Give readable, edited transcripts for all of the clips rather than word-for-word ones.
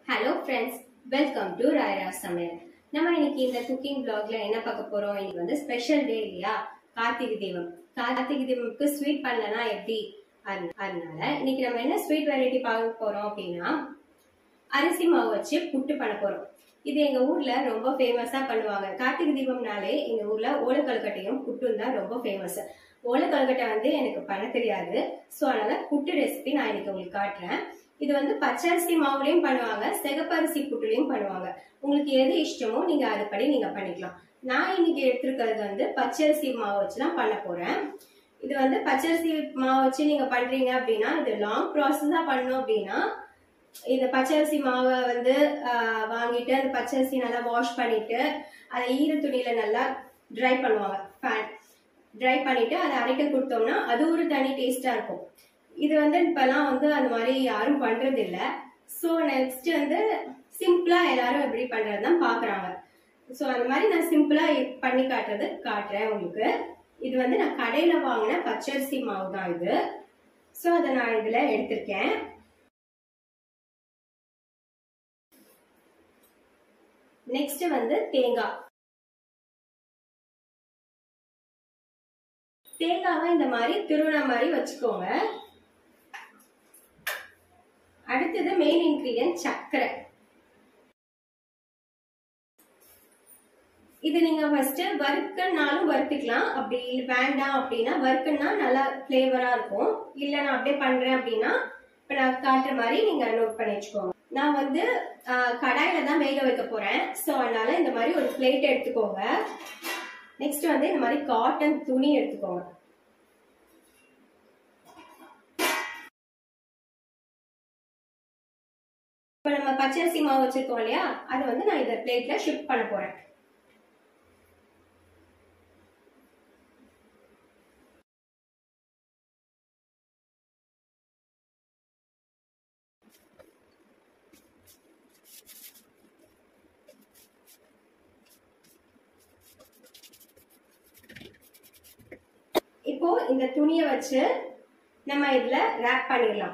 Hello friends, welcome to Raira Samayal. நம்ம இன்னைக்கு இந்த குக்கிங் vlogல என்ன பார்க்க போறோம்? இன்னைக்கு வந்து ஸ்பெஷல் டே இல்லையா? கார்த்திகை தீபம். கார்த்திகை தீபம்க்கு ஸ்வீட் பண்ணலனா எப்படி? அதனால இன்னைக்கு நம்ம என்ன ஸ்வீட் வெரைட்டி பார்க்க போறோம் அப்படின்னா அரிசி மாவு வச்சு புட்டு பண்ண போறோம். இது எங்க ஊர்ல ரொம்ப ஃபேமஸா பண்ணுவாங்க. கார்த்திகை தீபம்னாலே எங்க ஊர்ல ஓலக்கல்கட்டையும் புட்டும் தான் ரொம்ப ஃபேமஸ். ஓலக்கல்கட்டை வந்து எனக்கு பண்ண தெரியாது. சோ அதனால புட்டு ரெசிபி நான் இன்னைக்கு உங்களுக்கு காட்டுறேன். இது வந்து பச்சரிசி மாவுலயும் பண்ணுவாங்க, சிகப்பரிசி புட்டுலயும் பண்ணுவாங்க. உங்களுக்கு எது இஷ்டமோ நீங்க அதுபடி நீங்க பண்ணிக்கலாம். நான் இன்னைக்கு எடுத்திருக்கிறது வந்து பச்சரிசி மாவு வச்சுதான் பண்ண போறேன். இது வந்து பச்சரிசி மாவு வச்சு நீங்க பண்றீங்க அப்படின்னா இது லாங் ப்ராசஸா பண்ணணும் அப்படின்னா இந்த பச்சரிசி மாவை வந்து வாங்கிட்டு அந்த பச்சரிசி நல்லா வாஷ் பண்ணிட்டு அதை ஈர துணியில நல்லா ட்ரை பண்ணுவாங்க. ட்ரை பண்ணிட்டு அதை அரைக்க கொடுத்தோம்னா அது ஒரு தனி டேஸ்டா இருக்கும். இது வந்து இப்பெல்லாம் வந்து அந்த மாதிரி யாரும் பண்றது இல்ல. சோ நெக்ஸ்ட் வந்து சிம்பிளா எல்லாரும் எப்படி பண்றதுதான் பாக்குறாங்க. சோ அந்த மாதிரி நான் சிம்பிளா பண்ணி காட்டுறேன் உங்களுக்கு. இது வந்து நான் கடையில வாங்கின பச்சரிசி மாவு தான் இது. சோ அதை நான் இதுல எடுத்திருக்கேன். நெக்ஸ்ட் வந்து தேங்காவை இந்த மாதிரி திருவண்ண மாதிரி வச்சுக்கோங்க. அடுத்தது மெயின் இன்கிரீடியன்ட் சர்க்கரை. இது நீங்க ஃபர்ஸ்ட் வறுக்கனாலும் வறுத்துக்கலாம். அப்படி வேண்டாம் அப்படின்னா வறுக்கனா நல்லா பிளேவரா இருக்கும். இல்ல நான் அப்படியே பண்றேன் அப்படின்னா இப்ப நான் காட்டுற மாதிரி நீங்க நோட் பண்ணி வச்சுக்கோங்க. நான் வந்து கடாயில தான் வேக வைக்க போறேன். சோ அதனால இந்த மாதிரி ஒரு பிளேட் எடுத்துக்கோங்க. நெக்ஸ்ட் வந்து இந்த மாதிரி காட்டன் துணி எடுத்துக்கோங்க. இப்ப நம்ம பச்சரிசி மாவு வச்சிருக்கோம் இல்லையா, அது வந்து நான் இந்த பிளேட்ல ஷிஃப்ட் பண்ண போறேன். இப்போ இந்த துணியை வச்சு நம்ம இதுல ரேப் பண்ணிடலாம்.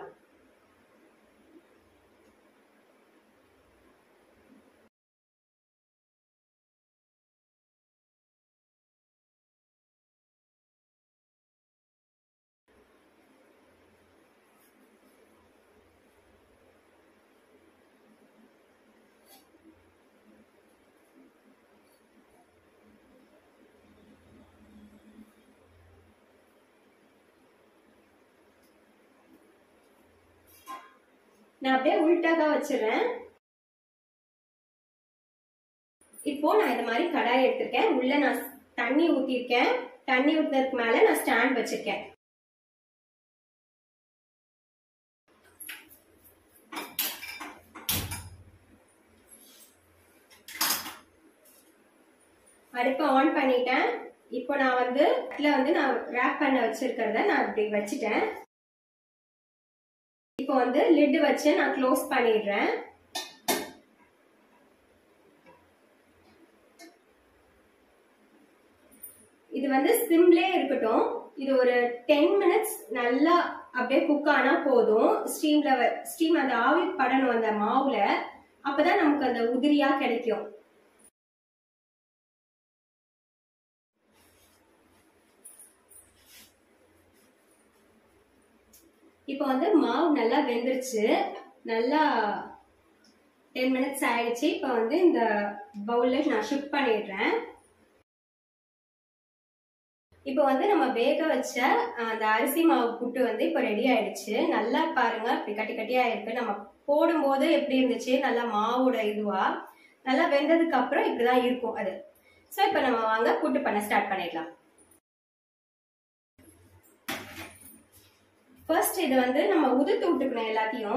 நான் அப்படியே உள்டாக வச்சிடறேன். இப்போ நான் இந்த மாதிரி கடாய் எடுத்திருக்கேன். உள்ள நான் தண்ணி ஊத்திருக்கேன். தண்ணி ஊத்துறதுக்கு மேல நான் ஸ்டாண்ட் வச்சிருக்கேன். அடுப்பை ஆன் பண்ணிட்டேன். இப்போ நான் வந்து நான் ரேப் பண்ண வச்சிருக்கிறத நான் இப்படி வச்சுட்டேன். இப்போ வந்து லிட் வச்சு நான் க்ளோஸ் பண்ணிடுறேன். இது வந்து சிம்லே இருக்கட்டும். இது ஒரு 10 மினிட்ஸ் நல்லா அப்படியே குக் ஆனா போதும். ஸ்டீம் அந்த ஆவி படணும் அந்த மாவுல. அப்பதான் நமக்கு அந்த உதிரியா கிடைக்கும். இப்போ வந்து மாவு நல்லா வெந்துருச்சு. நல்லா 10 மினிட்ஸ் ஆயிடுச்சு. இப்போ வந்து இந்த பவுல்ல நான் ஷிஃப்ட் பண்ணிடுறேன். இப்போ வந்து நம்ம வேக வச்ச அந்த அரிசி மாவு புட்டு வந்து இப்போ ரெடி ஆயிடுச்சு. நல்லா பாருங்க, இப்படி கட்டி கட்டியா இருக்கு. நம்ம போடும்போது எப்படி இருந்துச்சு, நல்லா மாவோட இதுவா நல்லா வெந்ததுக்கு அப்புறம் இப்படிதான் இருக்கும் அது. சோ இப்போ நம்ம வாங்க புட்டு பண்ண ஸ்டார்ட் பண்ணிடலாம். ஃபர்ஸ்ட் இது வந்து நம்ம உதுத்து விட்டுக்கணும். எல்லாத்தையும்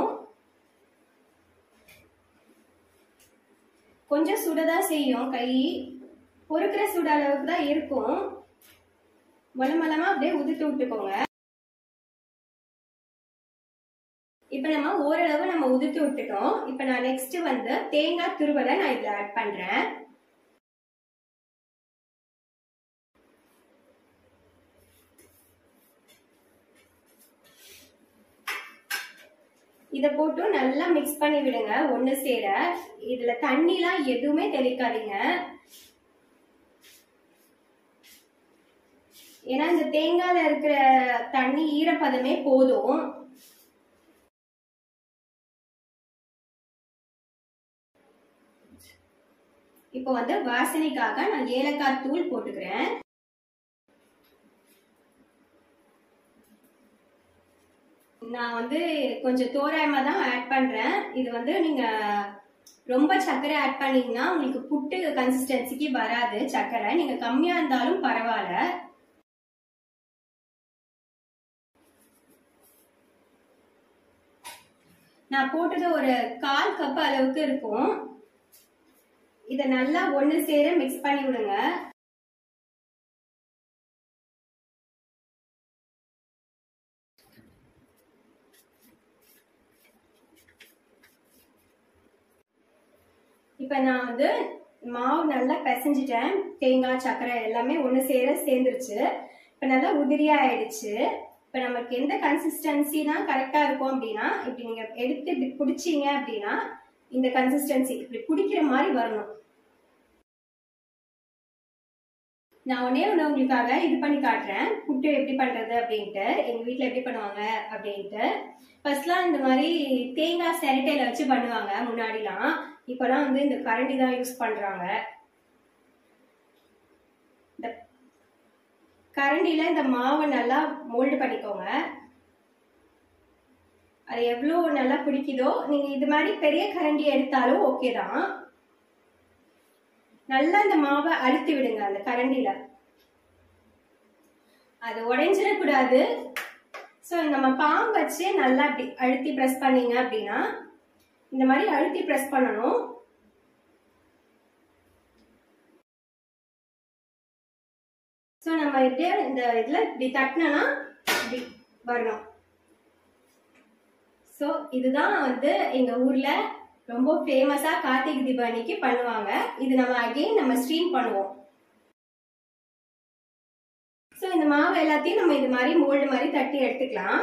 கொஞ்சம் சுடதான் செய்யும். கை பொறுக்கிற சுட அளவுக்கு தான் இருக்கும். மலமலமா அப்படியே உதுத்து விட்டுக்கோங்க. இப்ப நம்ம ஓரளவு நம்ம உதுத்து விட்டுட்டோம். இப்ப நான் நெக்ஸ்ட் வந்து தேங்காய் துருவலை நான் இதுல ஆட் பண்றேன். இத போட்டு நல்லா மிக்ஸ் பண்ணி விடுங்க ஒண்ணு சேர. இதுல தண்ணிலாம் எதுவுமே தெளிக்காதீங்க. ஏன்னா இந்த தேங்காயில இருக்கிற தண்ணி ஈரப்பதமே போதும். இப்போ வந்து வாசனைக்காக நான் ஏலக்காய் தூள் போட்டுக்கிறேன். நான் வந்து கொஞ்சம் தோராயமா தான் ஆட் பண்றேன். இது வந்து நீங்க ரொம்ப சர்க்கரை ஆட் பண்ணீங்கன்னா உங்களுக்கு புட்டு கன்சிஸ்டன்சிக்கு வராது. சர்க்கரை நீங்க கம்மியா இருந்தாலும் பரவாயில்ல. நான் போட்டது ஒரு 1/4 கப் அளவுக்கு இருக்கும். இத நல்லா ஒண்ணு சேர மிக்ஸ் பண்ணி விடுங்க. இப்ப நான் வந்து மாவு நல்லா பிசைஞ்சிட்டேன். தேங்காய் சர்க்கரை எல்லாமே ஒண்ணு சேர சேர்ந்துருச்சு. இப்ப நல்லா உதிரியா ஆயிடுச்சு. இப்ப நமக்கு எந்த கன்சிஸ்டன்சி தான் கரெக்டா இருக்கும் அப்படின்னா, இப்படி நீங்க எடுத்து இப்படி பிடிச்சீங்க அப்படின்னா இந்த கன்சிஸ்டன்சி இப்படி பிடிக்கிற மாதிரி வரணும். நான் ஒன்னே ஒண்ணு உங்களுக்காக இது பண்ணி காட்டுறேன், புட்டு எப்படி பண்றது அப்படின்ட்டு. எங்க வீட்டுல எப்படி பண்ணுவாங்க அப்படின்ட்டு. ஃபர்ஸ்ட்லாம் இந்த மாதிரி தேங்காய் சிரட்டையில வச்சு பண்ணுவாங்க முன்னாடிலாம். இப்பெல்லாம் வந்து இந்த கரண்டி தான் யூஸ் பண்றாங்க. இந்த கரண்டில இந்த மாவை நல்லா மோல்டு பண்ணிக்கோங்க. அது எவ்வளவு நல்லா பிடிக்குதோ, நீங்க இது மாதிரி பெரிய கரண்டி எடுத்தாலும் ஓகே தான். நல்லா இந்த மாவை அழுத்தி விடுங்க அந்த கரண்டில. அது உடைஞ்சிடக்கூடாது. ஸோ நம்ம பாம் வச்சு நல்லா அப்படி அழுத்தி ப்ரெஸ் பண்ணீங்க அப்படின்னா, இந்த மாதிரி அழுத்தி ப்ரெஸ் பண்ணணும். ஸோ நம்ம இப்படியே இந்த இதுல இப்படி தட்டினா இப்படி வரணும். ஸோ இதுதான் வந்து எங்க ஊர்ல ரொம்ப ஃபேமஸா கார்த்திகை தீபம் அன்னைக்கு பண்ணுவாங்க. இது நம்ம அகைன் நம்ம ஸ்ட்ரீம் பண்ணுவோம். ஸோ இந்த மாவு எல்லாத்தையும் நம்ம இது மாதிரி மோல்டு மாதிரி தட்டி எடுத்துக்கலாம்.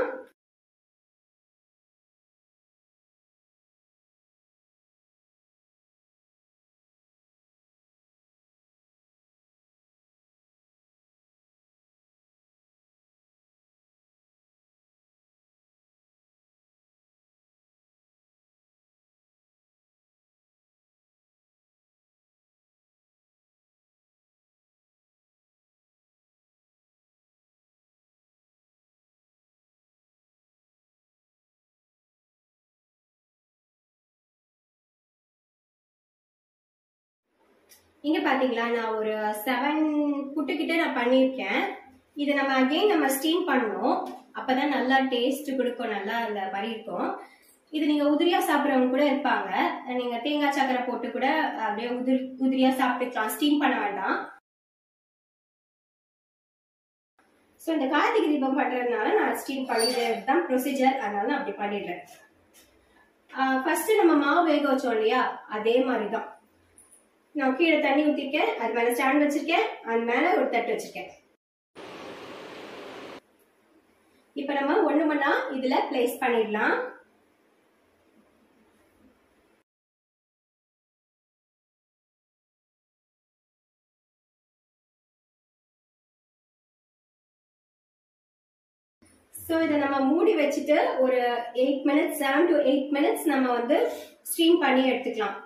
இங்க பாத்தீங்களா, நான் ஒரு 7 புட்டு கிட்ட நான் பண்ணியிருக்கேன். இதை நம்ம அகைன் நம்ம ஸ்டீம் பண்ணணும். அப்பதான் நல்லா டேஸ்ட் கொடுக்கும், நல்லா அந்த மாதிரி இருக்கும். இது நீங்க உதிரியா சாப்பிட்றவங்க கூட இருப்பாங்க. நீங்க தேங்காய் சக்கரை போட்டு கூட அப்படியே உதிரியா சாப்பிட்டுக்கலாம், ஸ்டீம் பண்ண வேண்டாம். ஸோ இந்த கார்த்திகை தீபம் பண்றதுனால நான் ஸ்டீம் பண்ணிடுறது தான் ப்ரொசீஜர். அதனால நான் அப்படி பண்ணிடுறேன். ஃபர்ஸ்ட் நம்ம மாவு வேக வச்சோம் இல்லையா, அதே மாதிரி தான். நான் கீழே தண்ணி ஊத்திருக்கேன், அது மேல ஸ்டாண்ட் வச்சிருக்கேன், அது மேல ஒரு தட்டு வச்சிருக்கேன். இப்ப நம்ம ஒண்ணு மண்ணா இதுல பிளேஸ் பண்ணிடலாம். சோ இதை நம்ம மூடி வச்சுட்டு ஒரு 8 மினிட்ஸ் 7 to 8 மினிட்ஸ் நம்ம வந்து ஸ்டீம் பண்ணி எடுத்துக்கலாம்.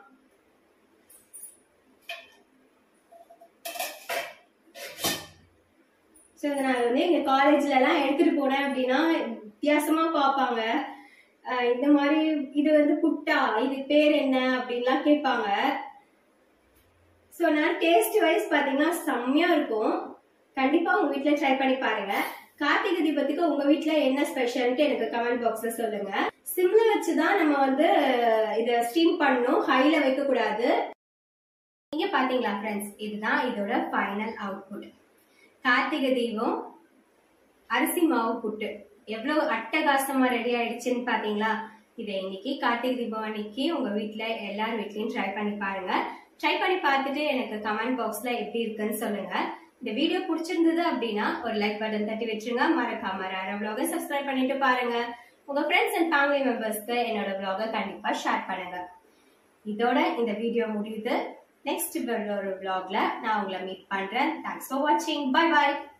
ஸோ இதை நான் வந்து எங்கள் காலேஜ்ல எல்லாம் எடுத்துட்டு போனேன் அப்படின்னா வித்தியாசமா பார்ப்பாங்க. இந்த மாதிரி இது வந்து புட்டா, இது பேர் என்ன அப்படின்லாம் கேட்பாங்க. ஸோ நான் டேஸ்ட் வைஸ் பார்த்தீங்கன்னா செம்மையா இருக்கும். கண்டிப்பா உங்க வீட்டில் ட்ரை பண்ணி பாருங்க. கார்த்திகை தீபத்துக்கு உங்க வீட்டுல என்ன ஸ்பெஷல்ட்டு எனக்கு கமெண்ட் பாக்ஸ்ல சொல்லுங்க. சிம்ல வச்சுதான் நம்ம வந்து இதை ஸ்டீம் பண்ணணும், ஹைல வைக்க கூடாது. நீங்க பாத்தீங்களா ஃப்ரெண்ட்ஸ், இதுதான் இதோட ஃபைனல் அவுட்புட். கார்த்திகை தீபம் அரிசி மாவு புட்டு எவ்வளவு அட்டகாசமா ரெடி ஆயிடுச்சுன்னு பாத்தீங்களா. இதை இன்னைக்கு கார்த்திகை தீபம் அன்னைக்கு உங்க வீட்டுல எல்லார் வீட்லயும் ட்ரை பண்ணி பாருங்க. ட்ரை பண்ணி பார்த்துட்டு எனக்கு கமெண்ட் பாக்ஸ்ல எப்படி இருக்குன்னு சொல்லுங்க. இந்த வீடியோ பிடிச்சிருந்தது அப்படின்னா ஒரு லைக் பட்டன் தட்டி வச்சுருங்க. மறக்காம ராரா vlog சப்ஸ்கிரைப் பண்ணிட்டு பாருங்க. உங்க ஃப்ரெண்ட்ஸ் அண்ட் ஃபேமிலி மெம்பர்ஸ்க்கு என்னோட vlog கண்டிப்பா ஷேர் பண்ணுங்க. இதோட இந்த வீடியோ முடியுது. நெக்ஸ்ட் ஒரு vlogல நான் உங்களை மீட் பண்றேன். தேங்க்ஸ் ஃபார் வாட்சிங். Bye by.